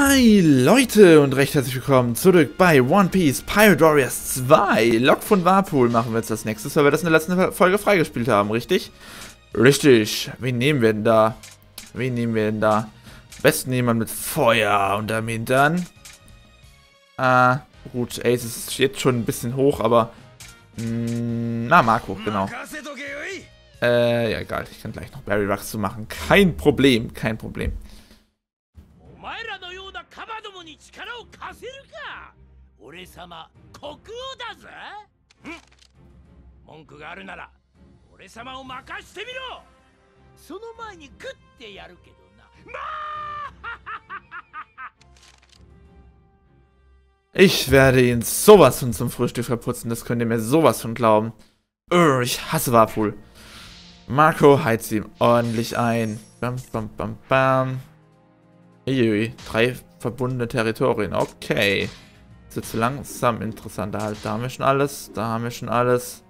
Hi Leute und recht herzlich willkommen zurück bei One Piece Pirate Warriors 2. Lok von Wapol machen wir jetzt als nächstes, weil wir das in der letzten Folge freigespielt haben, richtig? Richtig. Wen nehmen wir denn da? Am besten jemand mit Feuer unterm Hintern. Gut, Ace ist jetzt schon ein bisschen hoch, aber... Marco, genau. Ja, egal. Ich kann gleich noch Barry Rux zu machen. Kein Problem. Ich werde ihn sowas von zum Frühstück verputzen, das könnt ihr mir sowas von glauben. Ich hasse Wapol. Marco heizt ihm ordentlich ein. Bam, bam, bam, bam. Uiui, 3 verbundene Territorien, okay. Das wird zu langsam interessanter halt. Da haben wir schon alles,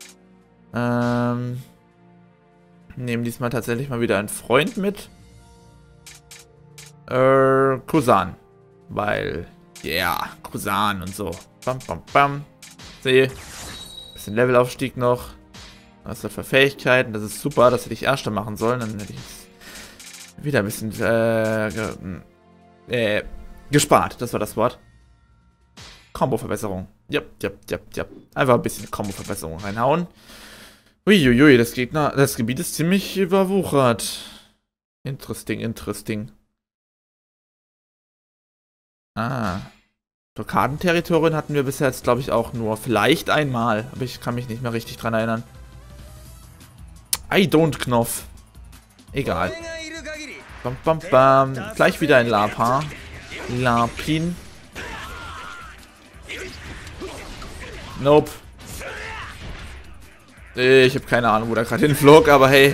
nehmen diesmal tatsächlich mal wieder einen Freund mit. Kusan. Weil, ja, Kusan und so. Bam, bam, bam. Sehe. Bisschen Levelaufstieg noch. Was hat für Fähigkeiten? Das ist super, das hätte ich erst machen sollen. Dann hätte ich wieder ein bisschen gespart. Das war das Wort. Combo-Verbesserung. Yep. Einfach ein bisschen Combo-Verbesserung reinhauen. Uiuiui, das Gebiet ist ziemlich überwuchert. Interesting. Blockadenterritorien hatten wir bisher jetzt, glaube ich, auch nur vielleicht einmal. Aber ich kann mich nicht mehr richtig dran erinnern. I don't Knopf. Egal. Bam, bam, bam. Gleich wieder ein Lapin. Nope. Ich habe keine Ahnung, wo der gerade hinflog, aber hey.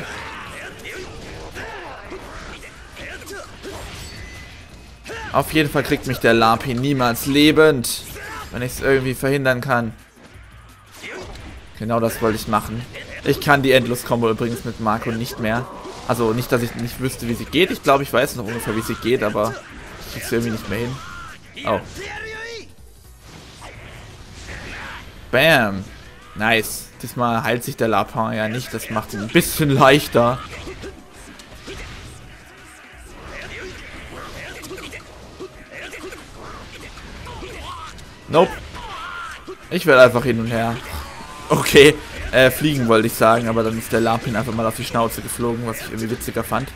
Auf jeden Fall kriegt mich der Lapin niemals lebend, wenn ich es irgendwie verhindern kann. Genau das wollte ich machen. Ich kann die Endlos-Kombo übrigens mit Marco nicht mehr. Also nicht, dass ich nicht wüsste, wie sie geht. Ich glaube, ich weiß noch ungefähr, wie sie geht, aber ich kriege sie irgendwie nicht mehr hin. Oh. Bam. Nice. Diesmal heilt sich der Lapin ja nicht. Das macht ihn ein bisschen leichter. Nope. Ich werde einfach hin und her. Okay. Fliegen wollte ich sagen, aber dann ist der Lapin einfach mal auf die Schnauze geflogen, was ich irgendwie witziger fand.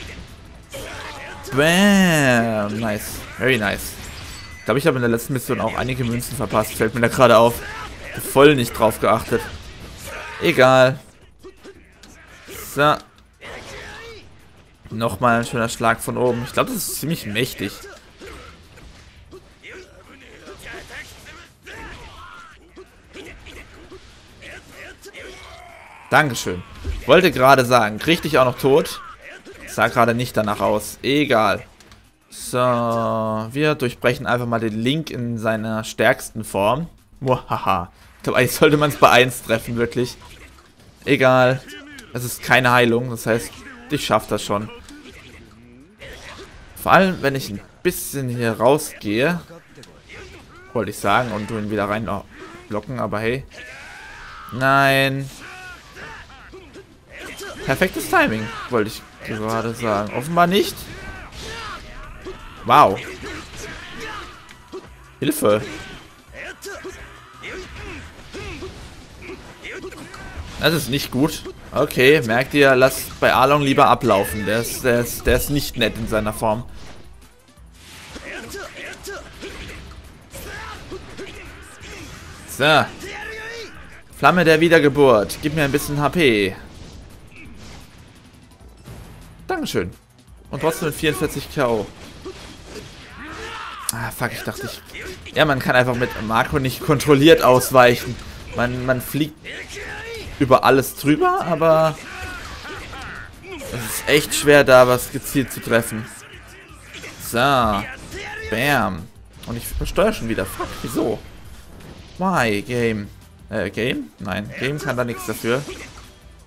Bam. Nice. Very nice. Ich glaube, ich habe in der letzten Mission auch einige Münzen verpasst. Fällt mir da gerade auf. Voll nicht drauf geachtet. Egal. So. Nochmal ein schöner Schlag von oben. Ich glaube, das ist ziemlich mächtig. Dankeschön. Wollte gerade sagen, krieg dich auch noch tot. Sah gerade nicht danach aus. Egal. So, wir durchbrechen einfach mal den Link in seiner stärksten Form. Muhaha. Ich glaube, eigentlich sollte man es bei 1 treffen, wirklich. Egal. Es ist keine Heilung, das heißt, ich schaffe das schon. Vor allem, wenn ich ein bisschen hier rausgehe, wollte ich sagen, und du ihn wieder rein blocken, aber hey. Nein. Perfektes Timing, wollte ich gerade sagen. Offenbar nicht. Wow. Hilfe. Das ist nicht gut. Okay, merkt ihr, lasst bei Arlong lieber ablaufen. Der ist nicht nett in seiner Form. So. Flamme der Wiedergeburt. Gib mir ein bisschen HP. Dankeschön. Und trotzdem mit 44 K.O. Fuck, ich dachte ja, man kann einfach mit Marco nicht kontrolliert ausweichen. Man fliegt über alles drüber, aber es ist echt schwer, da was gezielt zu treffen. So. Bam. Und ich übersteuere schon wieder. Fuck, wieso? Why, Game? Game? Nein, Game kann da nichts dafür.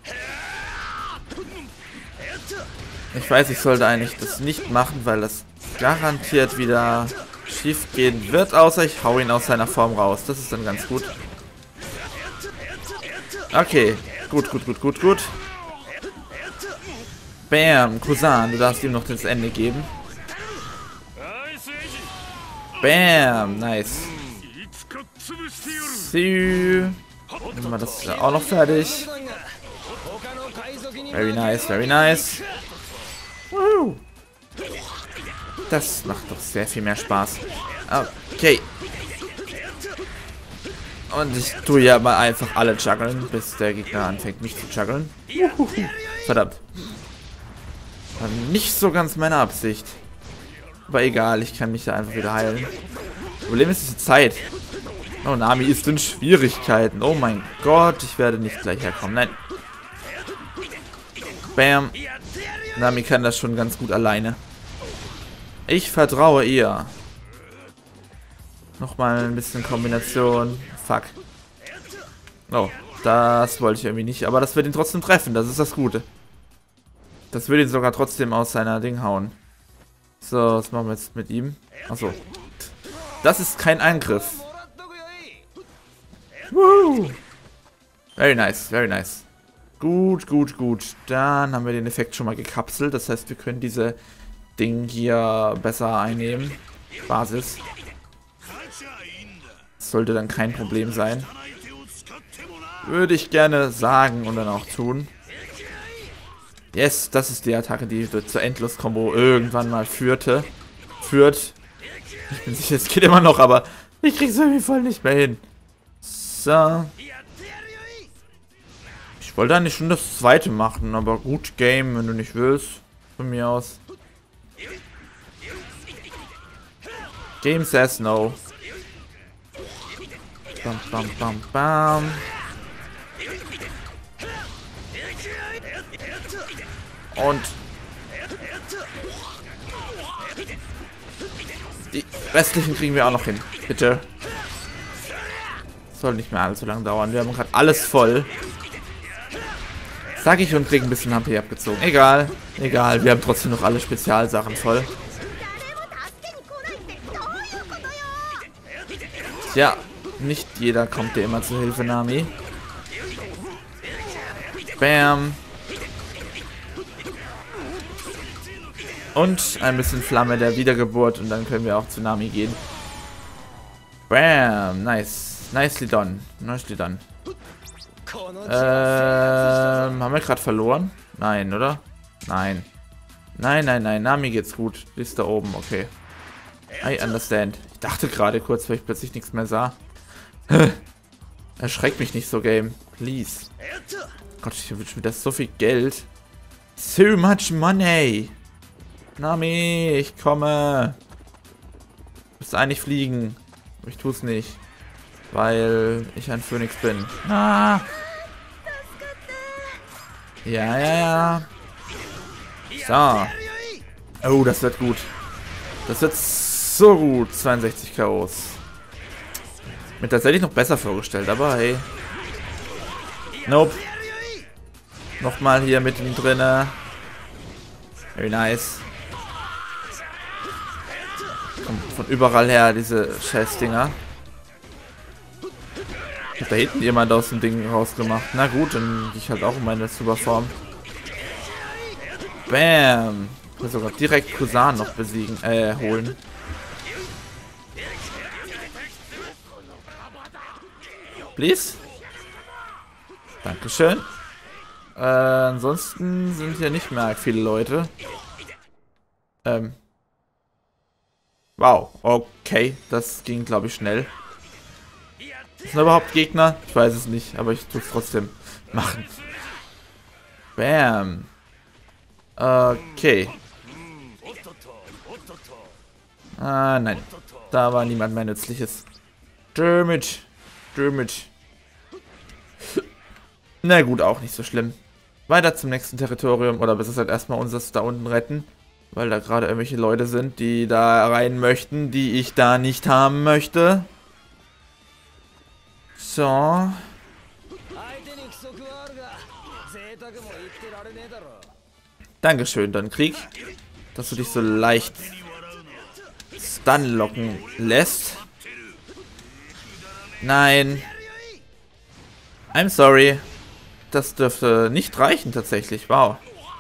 Ich weiß, ich sollte eigentlich das nicht machen, weil das garantiert wieder schief gehen wird, außer ich hau ihn aus seiner Form raus. Das ist dann ganz gut. Okay, gut. Bam, Cousin, du darfst ihm noch das Ende geben. Bam, nice. See. Nehmen wir das auch noch fertig. Very nice. Woo. Das macht doch sehr viel mehr Spaß. Okay. Und ich tue ja mal einfach alle juggeln, bis der Gegner anfängt, mich zu juggeln. Verdammt. War nicht so ganz meine Absicht. Aber egal, ich kann mich da einfach wieder heilen. Problem ist die Zeit. Oh, Nami ist in Schwierigkeiten. Oh mein Gott, ich werde nicht gleich herkommen. Nein. Bam. Nami kann das schon ganz gut alleine. Ich vertraue ihr. Nochmal ein bisschen Kombination. Fuck. Oh, das wollte ich irgendwie nicht. Aber das wird ihn trotzdem treffen. Das ist das Gute. Das würde ihn sogar trotzdem aus seiner Ding hauen. So, was machen wir jetzt mit ihm? Achso. Das ist kein Angriff. Woo. Very nice. Gut. Dann haben wir den Effekt schon mal gekapselt. Das heißt, wir können diese Ding hier besser einnehmen. Basis. Sollte dann kein Problem sein. Würde ich gerne sagen und dann auch tun. Yes, das ist die Attacke, die zur Endlos-Kombo irgendwann mal führt. Ich bin sicher, es geht immer noch, aber ich krieg's irgendwie voll nicht mehr hin. So. Ich wollte eigentlich schon das zweite machen, aber gut Game, wenn du nicht willst. Von mir aus. Game says no. Bam. Und die restlichen kriegen wir auch noch hin. Bitte. Soll nicht mehr allzu lang dauern. Wir haben gerade alles voll. Sag ich und kriegen ein bisschen HP abgezogen. Egal. Wir haben trotzdem noch alle Spezialsachen voll. Ja, nicht jeder kommt dir immer zu Hilfe, Nami. Bam. Und ein bisschen Flamme der Wiedergeburt und dann können wir auch zu Nami gehen. Bam, nice. Nicely done. Haben wir gerade verloren? Nein, oder? Nein. Nein. Nami geht's gut. Die ist da oben, okay. I understand. Ich dachte gerade kurz, weil ich plötzlich nichts mehr sah. Erschreckt mich nicht so, Game. Please. Gott, ich wünsche mir das so viel Geld. So much money. Nami, ich komme. Ich müsste eigentlich fliegen. Aber ich tue es nicht. Weil ich ein Phönix bin. Ah. Ja. So. Oh, das wird gut. Das wird so gut. 62 KOs. Mir tatsächlich noch besser vorgestellt, aber hey. Nope. Nochmal hier mittendrin. Very nice. Kommt von überall her, diese Scheißdinger. Ich hab da hinten jemand aus dem Ding rausgemacht. Na gut, dann gehe ich halt auch in meine Superform. Bam. Ich will sogar direkt Cousin noch besiegen, holen. Please. Dankeschön. Ansonsten sind hier nicht mehr viele Leute. Wow, okay. Das ging, glaube ich, schnell. Sind da überhaupt Gegner? Ich weiß es nicht, aber ich tue es trotzdem machen. Bam. Okay. Ah, nein. Da war niemand mehr Nützliches. Damage. Na gut, auch nicht so schlimm. Weiter zum nächsten Territorium. Oder besser gesagt erstmal unseres da unten retten. Weil da gerade irgendwelche Leute sind, die da rein möchten, die ich da nicht haben möchte. So. Dankeschön, dann Krieg. Dass du dich so leicht Stun locken lässt. Nein. I'm sorry. Das dürfte nicht reichen tatsächlich. Wow.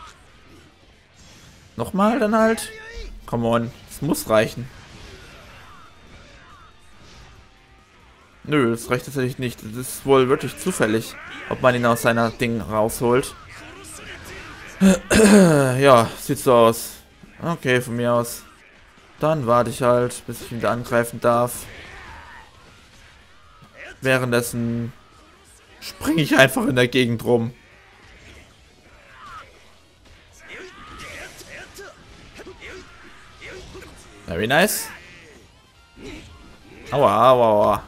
Nochmal dann halt. Come on. Das muss reichen. Nö, das reicht tatsächlich nicht. Das ist wohl wirklich zufällig, ob man ihn aus seiner Ding rausholt. Ja, sieht so aus. Okay, von mir aus. Dann warte ich halt, bis ich ihn wieder angreifen darf. Währenddessen springe ich einfach in der Gegend rum. Very nice. Aua, aua, aua.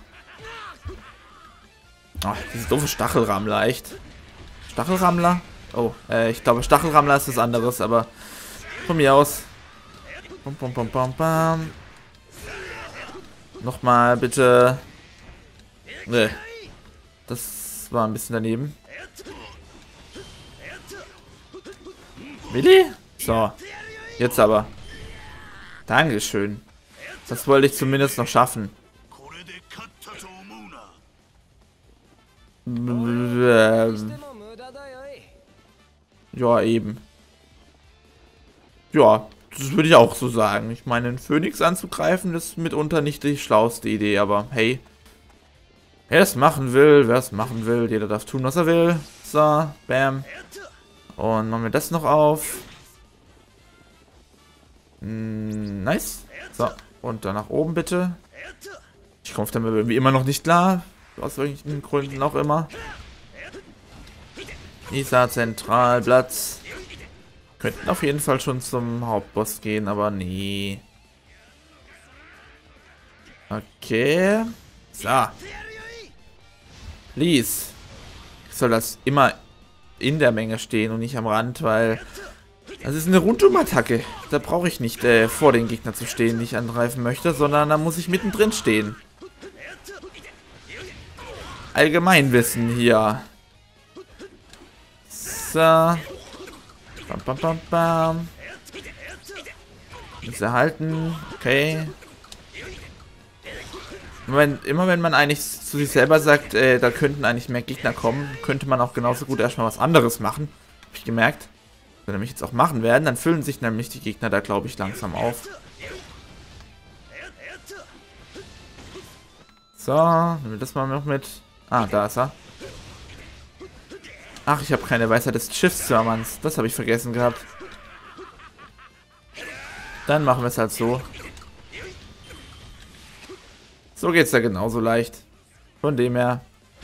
Oh, diese doofe Stachelrammler, echt. Stachelrammler? Oh, ich glaube Stachelrammler ist was anderes, aber von mir aus. Bum, bum, bum, bum, bum. Nochmal, bitte. Nee. Das war ein bisschen daneben. Willi? So. Jetzt aber. Dankeschön. Das wollte ich zumindest noch schaffen. Ja, eben. Ja, das würde ich auch so sagen. Ich meine, einen Phönix anzugreifen ist mitunter nicht die schlauste Idee, aber hey. Wer es machen will, jeder darf tun, was er will. So, bam. Und machen wir das noch auf. Nice. So, und dann nach oben bitte. Ich komme damit irgendwie immer noch nicht klar. Aus welchen Gründen auch immer. Nisa Zentralplatz. Könnten auf jeden Fall schon zum Hauptboss gehen, aber nee. Okay. So. Please. Soll das immer in der Menge stehen und nicht am Rand, weil das ist eine Rundum-Attacke. Da brauche ich nicht vor den Gegner zu stehen, den ich angreifen möchte, sondern da muss ich mittendrin stehen. Allgemeinwissen hier. So. Bam, bam, bam, bam. Muss erhalten. Okay. Immer wenn man eigentlich zu sich selber sagt, da könnten eigentlich mehr Gegner kommen, könnte man auch genauso gut erstmal was anderes machen. Habe ich gemerkt. Wenn wir nämlich jetzt auch machen werden, dann füllen sich nämlich die Gegner da, glaube ich, langsam auf. So, nehmen wir das mal noch mit. Ah, da ist er. Ach, ich habe keine Weisheit des Schiffszimmermanns. Das habe ich vergessen gehabt. Dann machen wir es halt so. So geht's ja genauso leicht. Von dem her.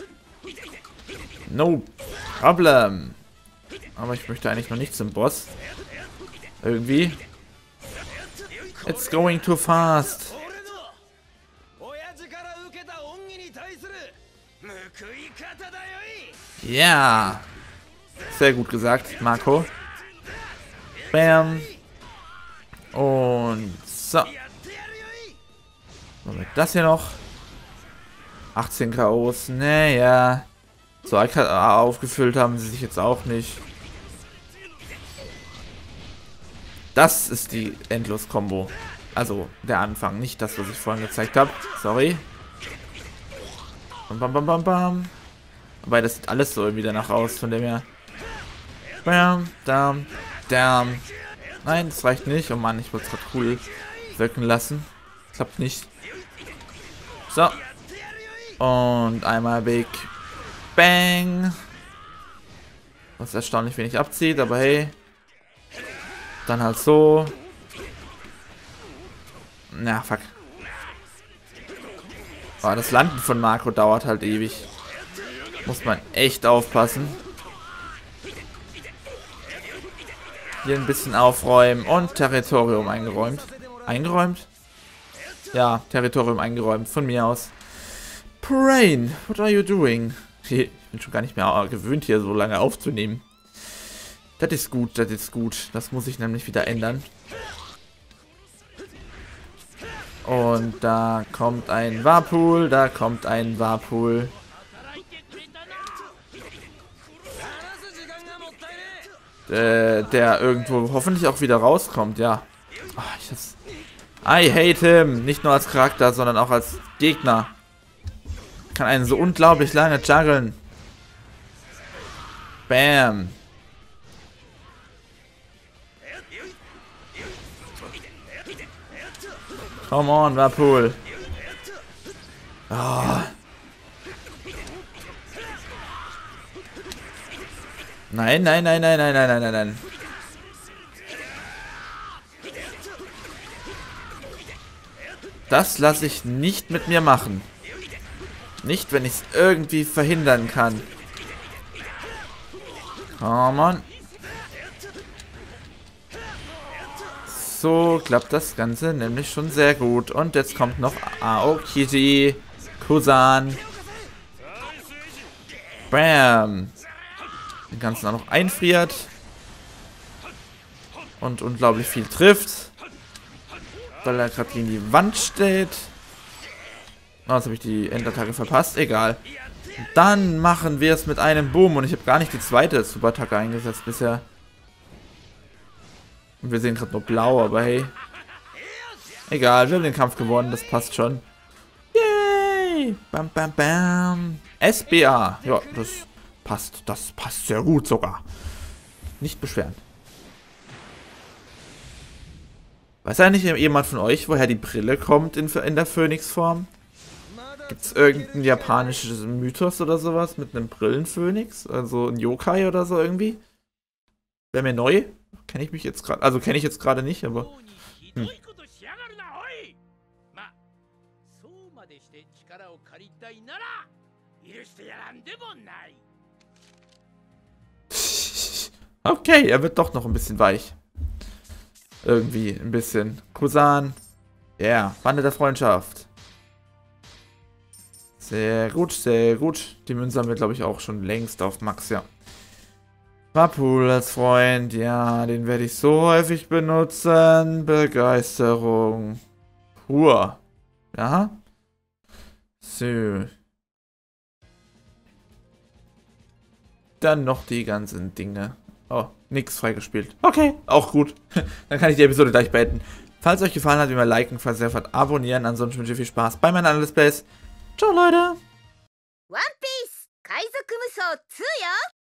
No problem. Aber ich möchte eigentlich noch nicht zum Boss. Irgendwie. It's going too fast. Ja. Sehr gut gesagt, Marco. Bam. Und so. Machen das hier noch. 18 KOs. Naja. So aufgefüllt haben sie sich jetzt auch nicht. Das ist die Endlos-Kombo. Also der Anfang, nicht das, was ich vorhin gezeigt habe. Sorry. Bam, bam, bam, bam, bam. Wobei das sieht alles so irgendwie danach aus, von dem her. Bam, dam, dam. Nein, das reicht nicht. Oh Mann, ich wollte es gerade cool wirken lassen. Klappt nicht. So. Und einmal Big Bang. Was erstaunlich wenig abzieht, aber hey. Dann halt so. Na, fuck. Aber das Landen von Marco dauert halt ewig. Muss man echt aufpassen. Hier ein bisschen aufräumen und Territorium eingeräumt. Eingeräumt? Ja, Territorium eingeräumt, von mir aus. Brain, what are you doing? Ich bin schon gar nicht mehr gewöhnt, hier so lange aufzunehmen. Das ist gut, das ist gut. Das muss ich nämlich wieder ändern. Und da kommt ein Warpool, da kommt ein Warpool. Der irgendwo hoffentlich auch wieder rauskommt, ja. I hate him. Nicht nur als Charakter, sondern auch als Gegner. Kann einen so unglaublich lange juggeln. Bam. Come on, Wapol. Oh. Nein, nein, nein, nein, nein, nein, nein, nein, nein. Das lasse ich nicht mit mir machen. Nicht, wenn ich es irgendwie verhindern kann. Come on. So klappt das Ganze nämlich schon sehr gut. Und jetzt kommt noch Aokiji, Kusan. Bam. Den Ganzen auch noch einfriert. Und unglaublich viel trifft. Weil er gerade gegen die Wand steht. Oh, jetzt habe ich die Endattacke verpasst. Egal. Dann machen wir es mit einem Boom. Und ich habe gar nicht die zweite Superattacke eingesetzt bisher. Und wir sehen gerade nur blau, aber hey. Egal, wir haben den Kampf gewonnen. Das passt schon. Yay! Bam, bam, bam. SBA. Ja, das passt. Das passt sehr gut sogar. Nicht beschweren. Weiß eigentlich jemand von euch, woher die Brille kommt in der Phönix-Form? Gibt es irgendeinen japanischen Mythos oder sowas mit einem Brillenphönix? Also ein Yokai oder so irgendwie? Wäre mir neu. Kenne ich mich jetzt gerade. Also kenne ich jetzt gerade nicht, aber. Okay, er wird doch noch ein bisschen weich. Irgendwie ein bisschen. Kusan. Ja, yeah, Bande der Freundschaft. Sehr gut, sehr gut. Die Münze haben wir, glaube ich, auch schon längst auf Max, ja. Wapol als Freund, ja, den werde ich so häufig benutzen. Begeisterung. Pur. Ja. So. Dann noch die ganzen Dinge. Oh, nix freigespielt. Okay, auch gut. Dann kann ich die Episode gleich beenden. Falls euch gefallen hat, wie immer liken, falls ihr wollt, abonnieren. Ansonsten wünsche ich viel Spaß bei meinen Let's Plays. Ciao, Leute. One Piece 海賊無双2よ